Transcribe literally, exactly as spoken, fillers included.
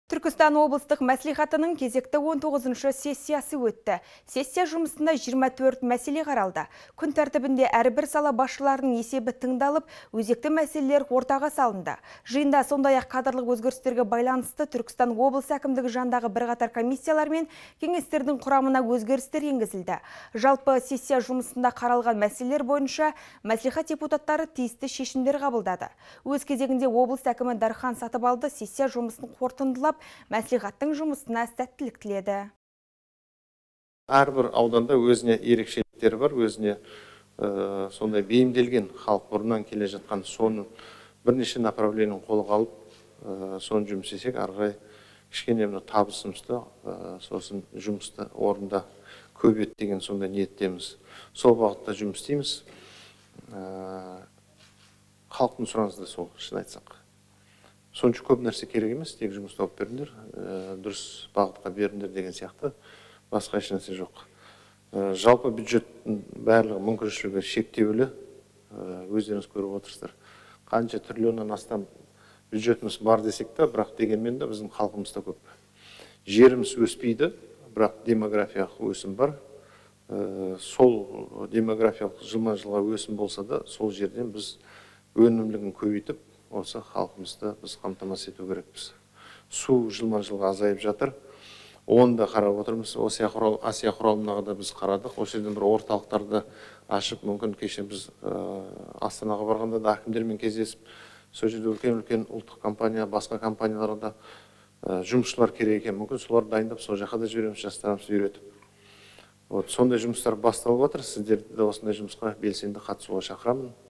Түркістан облыстық мәслихатының кезекті он тоғызыншы сессиясы өтті. Сессия жұмысында жиырма төрт мәселе қаралды. Күн тәртібінде әрбір сала басшыларының есебі тыңдалып, өзекті мәселелер ортаға салынды. Жиында сондай-ақ кадрлық өзгерістерге байланысты Түркістан облыс әкімдігі жанындағы бірқатар комиссиялар мен кеңестердің құрамына өзгерістер енгізілді. Жалпы сессия жұмысында қаралған мәселелер бойынша мәслихат депутаттары тиісті шешімдер қабылдады. Өз кезегінде облыс әкімі Дархан Сатыбалды сессия жұмысын қорытындылап, мәслихаттың жұмысына сәттілік тіледі. Әрбір ауданда өзіне ерекшеліктері бар, өзіне ә, сондай бейімделген халық бұрыннан келе жатқан соның бірнеше направлениені қолға алып, ә, соны жұмыс істесек, ары қарай кішкене мына табысымызды, ә, сосын жұмысты орында көбейт деген сондай ниеттеміз. Сол бағытта жұмыс істейміз. Ә, халықтың сұранысы да сол, шын айтсақ. Сонша көп нәрсе керек емес, тек жұмыс тауып беріңдер, дұрыс бағытқа беріңдер деген сияқты, басқа еш нәрсе жоқ. Жалпы бюджеттің барлығы мүмкіншілігі шектеулі, өздеріңіз көріп отырсыздар. Қанша триллионнан астам бюджетіміз бар десек та, бірақ дегенмен де біздің халқымыз да көп. Жеріміз өспейді, бірақ демографиялық өсім бар. Сол демографиялық жылма-жылға өсім болса да, сол жерден біз өнімлігін көбейтіп, осы халқымызды біз қамтамасыз ету керекпіз. Су жылма-жылға азайып жатыр. Оны да қарап отырмыз. Асия құралымына да біз қарадық. Осы жерден бір орталықтарды ашып, мүмкін кеше біз Астанаға барғанда да әкімдермен кездесіп, сол жерде үлкен-үлкен ұлттық компания, басқа компанияларда жұмысшылар керек екен. Мүмкін солар дайындап, сол жаққа да жібереміз, жастарымызды үйретіп. Сондай жұмыстар басталып жатыр. Сіздерді де осындай жұмысқа белсенді қатысуға шақырамын.